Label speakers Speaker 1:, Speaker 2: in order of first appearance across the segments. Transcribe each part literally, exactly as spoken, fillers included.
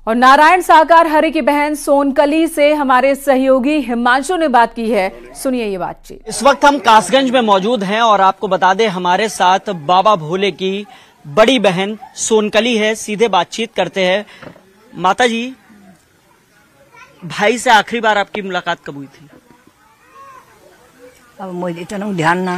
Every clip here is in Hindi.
Speaker 1: और नारायण साकार हरि की बहन सोनकली से हमारे सहयोगी हिमांशु ने बात की है। सुनिए ये बातचीत।
Speaker 2: इस वक्त हम कासगंज में मौजूद हैं और आपको बता दें हमारे साथ बाबा भोले की बड़ी बहन सोनकली है। सीधे बातचीत करते हैं। माता जी, भाई से आखिरी बार आपकी मुलाकात कब हुई थी?
Speaker 3: अब मुझे इतना ध्यान ना।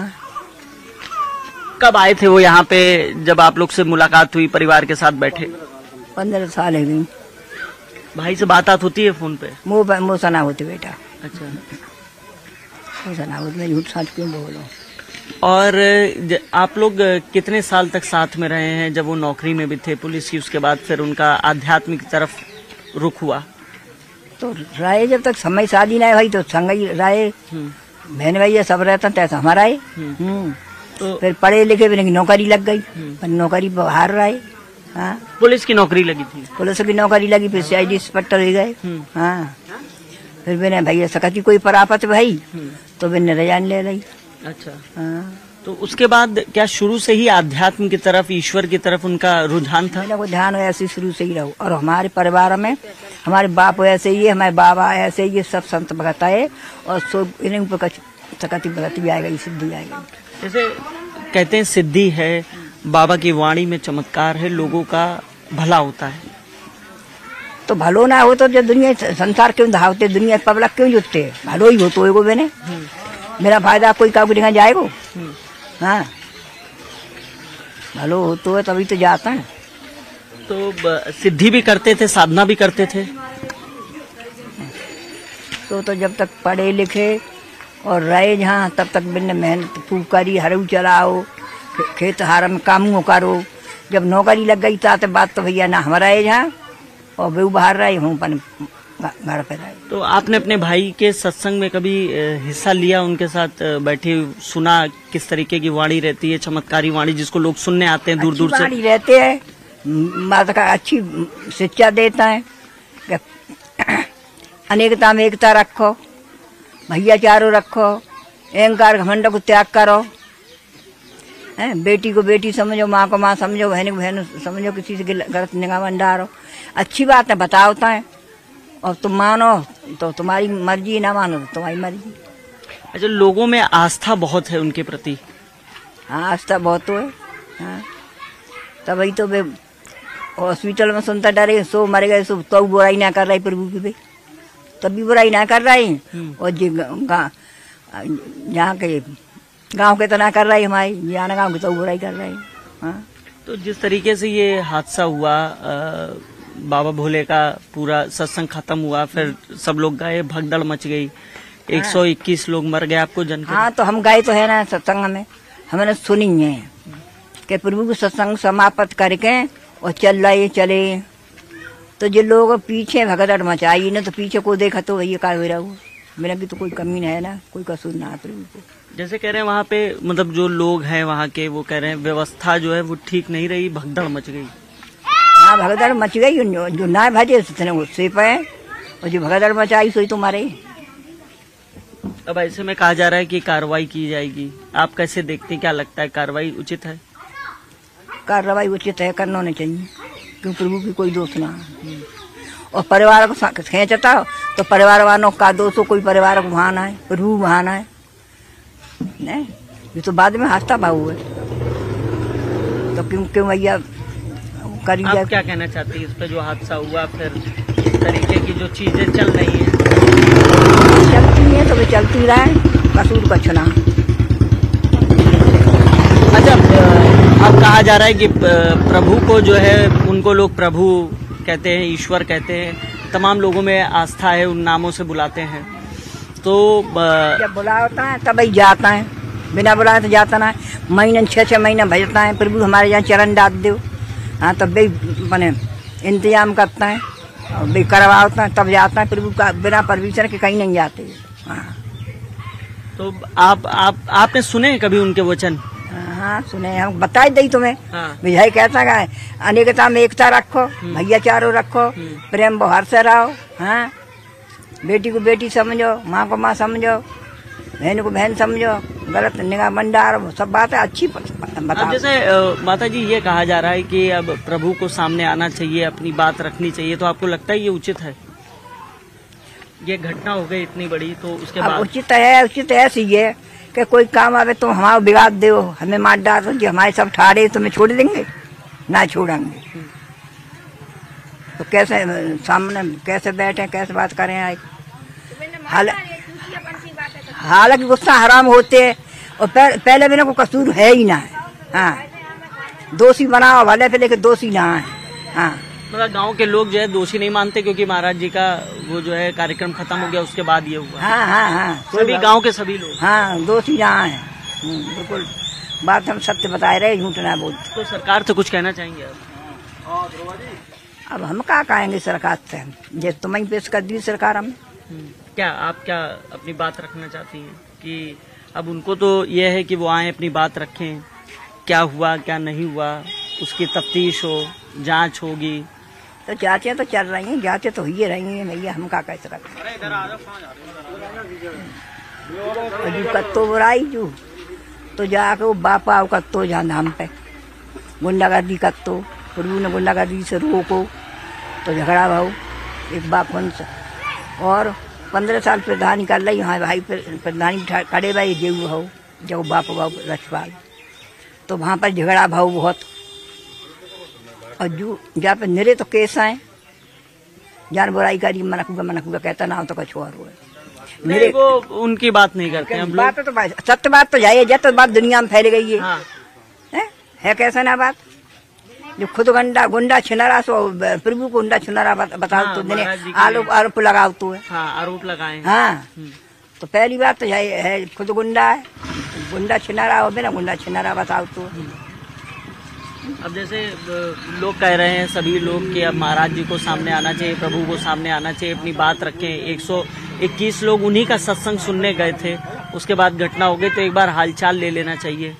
Speaker 2: कब आए थे वो यहाँ पे जब आप लोग से मुलाकात हुई, परिवार के साथ बैठे?
Speaker 3: पंद्रह साल है गई।
Speaker 2: भाई से बात आत होती है फोन पे?
Speaker 3: मुँह मुँह सना होती बेटा।
Speaker 2: अच्छा,
Speaker 3: मुँह सना होती, मैं झूठ साथ क्यों बोलो।
Speaker 2: और ज, आप लोग कितने साल तक साथ में रहे हैं? जब वो नौकरी में भी थे पुलिस की, उसके बाद फिर उनका आध्यात्मिक तरफ रुख हुआ?
Speaker 3: तो राय जब तक समय शादी ना है भाई तो संग ही राय बहन भाई सब रहता तैसा हमारा है। तो फिर पढ़े लिखे भी नौकरी लग गई, पर नौकरी बाहर रहे। हाँ,
Speaker 2: पुलिस की नौकरी लगी थी।
Speaker 3: पुलिस की नौकरी लगी, फिर सीआईडी इंस्पेक्टर हो गए। हाँ, फिर मैंने भैया सकती कोई परापत भाई तो मैंने रजान ले ली।
Speaker 2: अच्छा।
Speaker 3: हाँ,
Speaker 2: तो उसके बाद क्या शुरू से ही आध्यात्म की तरफ, ईश्वर की तरफ उनका रुझान था?
Speaker 3: मेरा को ध्यान ऐसे शुरू से ही रहो। और हमारे परिवार में हमारे बाप ऐसे ही है, हमारे बाबा ऐसे ही, सब संत भगत है और सो इन्हें ऊपर सकती भगत भी आएगा, सिद्धि आएगा।
Speaker 2: जैसे कहते हैं सिद्धि है, बाबा की वाणी में चमत्कार है, लोगों का भला होता है।
Speaker 3: तो भलो ना हो तो जब दुनिया संसार क्यों धावते, दुनिया पब्लिक क्यों जुटते? भलो ही हो तो एगो मैंने मेरा फायदा कोई काबू देखा जाएगो। हाँ, भलो हो तो है तभी तो जाता है।
Speaker 2: तो सिद्धि भी करते थे, साधना भी करते थे?
Speaker 3: तो तो जब तक पढ़े लिखे और रहे जहाँ तब तक मैंने मेहनत खूब करी, हरऊ चलाओ, खेत हार में कामू करो। जब नौकरी लग गई तो बात तो भैया ना हमारा है जहाँ, और बेऊ बाहर रहे हूँ अपन घर पे रहे।
Speaker 2: तो आपने अपने भाई के सत्संग में कभी हिस्सा लिया? उनके साथ बैठे सुना किस तरीके की वाणी रहती है, चमत्कारी वाणी जिसको लोग सुनने आते हैं दूर दूर से?
Speaker 3: वाणी रहते हैं, माता का अच्छी शिक्षा देता है। अनेकता में एकता रखो, भैया चारों रखो, अहंकार घमंड को त्याग करो। है, बेटी को बेटी समझो, माँ को माँ समझो, बहन को बहन समझो, किसी से गलत निगाह में डालो। अच्छी बात है, बताओता है। और तुम मानो तो तुम्हारी मर्जी, ना मानो तो तुम्हारी मर्जी।
Speaker 2: अच्छा, लोगों में आस्था बहुत है उनके प्रति?
Speaker 3: हाँ, आस्था बहुत तो है। हाँ, तभी तो वे हॉस्पिटल में सुनता डरे, सो मर गए, सो तो बुराई ना कर रही प्रभु की, तभी बुराई ना कर रही। और जी यहाँ के गांव के तो ना कर रही, हमारी यहाँ गांव के तो बुराई कर रही। हाँ, तो
Speaker 2: जिस तरीके से ये हादसा हुआ, आ, बाबा भोले का पूरा सत्संग खत्म हुआ, फिर सब लोग गए, भगदड़ मच गई, एक सौ इक्कीस लोग मर गए, आपको जानकारी?
Speaker 3: हाँ, तो हम गए तो है ना सत्संग में, हमने सुनी है कि प्रभु के सत्संग समाप्त करके और चल रहे चले। तो जो लोग पीछे भगदड़ मचाई ना, तो पीछे को देखा तो वही का हो रहा हो, मेरा भी तो कोई कमी है ना, कोई कसूर ना प्रभु को।
Speaker 2: जैसे कह रहे हैं वहाँ पे, मतलब जो लोग हैं वहाँ के, वो कह रहे हैं व्यवस्था जो है वो ठीक नहीं रही, भगदड़ मच गई।
Speaker 3: हाँ, भगदड़ मच गई, जो ना भजे उससे पे, और जो भगदड़ मचाई सोई तो मारे।
Speaker 2: अब ऐसे में कहा जा रहा है कि कार्रवाई की जाएगी, आप कैसे देखते हैं? क्या लगता है, कार्रवाई उचित है?
Speaker 3: कार्रवाई उचित है, करना नहीं चाहिए, क्यों प्रभु की कोई दोष ना है। और परिवार को खेचता तो परिवार वालों का दोष हो, कोई परिवार को बहाना है, प्रभु बहाना है। नहीं, ये तो बाद में हादसा भाव है, तो क्यों क्यों भैया करी जाए?
Speaker 2: आप क्या कहना चाहती है इस पे जो हादसा हुआ, फिर इस तरीके की जो चीजें चल रही हैं?
Speaker 3: चलती है तो वे चलती रहे, कसूर का छुना।
Speaker 2: अच्छा, अब कहा जा रहा है कि प्रभु को जो है, उनको लोग प्रभु कहते हैं, ईश्वर कहते हैं, तमाम लोगों में आस्था है, उन नामों से बुलाते हैं। तो
Speaker 3: जब बुलाता है तब ही जाता है, बिना बुलाए तो जाता ना। महीने छः छः महीना भेजता है, प्रभु हमारे यहाँ चरण डाल दो। हाँ, तब भी बने इंतजाम करता है और भी करवाता है, तब जाता है। प्रभु का बिना परमिशन के कहीं नहीं जाते। हाँ,
Speaker 2: तो आप आप आपने सुने कभी उनके वचन?
Speaker 3: हाँ, सुने, हम बताए दी तुम्हें।
Speaker 2: हाँ,
Speaker 3: विजय कहता है अनेकता में एकता रखो, भैया चारों रखो, प्रेम बहार से रहो। हाँ, बेटी को बेटी समझो, माँ को माँ समझो, बहन को बहन समझो। गलत निगाह मंडार सब बातें अच्छी बता।
Speaker 2: अब जैसे अ, माता जी ये कहा जा रहा है कि अब प्रभु को सामने आना चाहिए, अपनी बात रखनी चाहिए, तो आपको लगता है ये उचित है? ये घटना हो गई इतनी बड़ी, तो उसके बाद
Speaker 3: उचित है, उचित ऐसी है कि कोई काम आवे तो हमारा बिगाड़ दो, हमें मार डाल दो, हमारे सब ठाड़े तुम्हें छोड़ देंगे ना छोड़ेंगे। तो कैसे सामने कैसे बैठे, कैसे बात करें? आए हाल हालांकि गुस्सा हराम होते और पहले भी ना कोई कसूर है ही ना है। हाँ, दोषी बनाओ भले पे, लेकिन दोषी ना है। हाँ,
Speaker 2: मतलब गांव के लोग जो है दोषी नहीं मानते, क्योंकि महाराज जी का वो जो है कार्यक्रम खत्म हो गया, उसके बाद ये हुआ।
Speaker 3: हाँ हाँ हाँ,
Speaker 2: सभी गांव के सभी लोग
Speaker 3: हाँ दोषी यहाँ है। बिल्कुल बात हम सत्य बताए रहे, झूठ ना बोलते।
Speaker 2: तो सरकार से कुछ कहना चाहेंगे आप?
Speaker 3: अब हम क्या कहेंगे सरकार से? जे तुम्हें पेश कर दी सरकार हमें।
Speaker 2: क्या आप क्या अपनी बात रखना चाहती हैं कि अब उनको तो ये है कि वो आए अपनी बात रखें, क्या हुआ क्या नहीं हुआ उसकी तफ्तीश हो, जांच होगी?
Speaker 3: तो जांचें तो चल रही हैं, जांचें तो ही रही हैं भैया, हम क्या कह सकते हैं। जो कत्तो बुराई जो तो जाके वो बापा कत्तो जान हम पे गुंडागर्दी कत्तो, प्रभु ने गुंडागर्दी से रोको तो झगड़ा भाव एक बाप से। और पंद्रह साल प्रधानी कर रही हाँ भाई, प्रधानी खड़े भाई जेऊ भाव जब बाप भाव रछपाल, तो वहाँ पर झगड़ा भाव बहुत। और जो जहाँ पे निरे तो केस आए, जान बुराई करी मनकूगा मनकूगा कहता ना हो तो कुछ और हुआ
Speaker 2: मेरे को उनकी बात नहीं करते हम लोग।
Speaker 3: बात तो भाई सत्य बात तो जाइए, जब तो बात दुनिया में फैल गई है। हाँ। है, है कैसा ना बात? जो खुद गुंडा गुंडा छिनारा सो प्रभु को गुंडा छिनारा बता
Speaker 2: हाँ,
Speaker 3: तो आरोप आरोप लगाओ तो है।
Speaker 2: हाँ, आरोप लगाए।
Speaker 3: हाँ, तो पहली बात तो यही है, खुद गुंडा है, गुंडा छिनारा हो बिना गुंडा छिनारा बताओ तो।
Speaker 2: अब जैसे लोग कह रहे हैं सभी लोग कि अब महाराज जी को सामने आना चाहिए, प्रभु को सामने आना चाहिए, अपनी बात रखें। एक सौ इक्कीस लोग उन्हीं का सत्संग सुनने गए थे, उसके बाद घटना हो गई, तो एक बार हालचाल ले लेना चाहिए।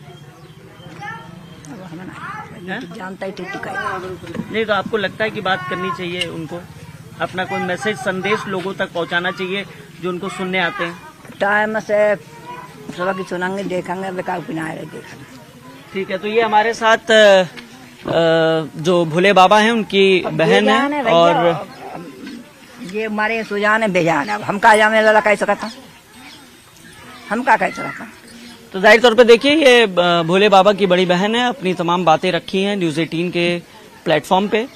Speaker 3: जानता ही
Speaker 2: नहीं तो आपको लगता है कि बात करनी चाहिए उनको, अपना कोई मैसेज संदेश लोगों तक पहुंचाना चाहिए जो उनको सुनने आते हैं?
Speaker 3: टाइम से सुबह की सुनाएंगे, देखेंगे, बेकार पिनाए देखेंगे।
Speaker 2: ठीक है, तो ये हमारे साथ जो भोले बाबा हैं उनकी बहन है, और
Speaker 3: ये हमारे सुजान है बेजान है। अब हम का जाने वाला कह सकता, हम का कह सकता।
Speaker 2: तो जाहिर तौर पे देखिए ये भोले बाबा की बड़ी बहन है, अपनी तमाम बातें रखी हैं न्यूज़ अठारह के प्लेटफॉर्म पे।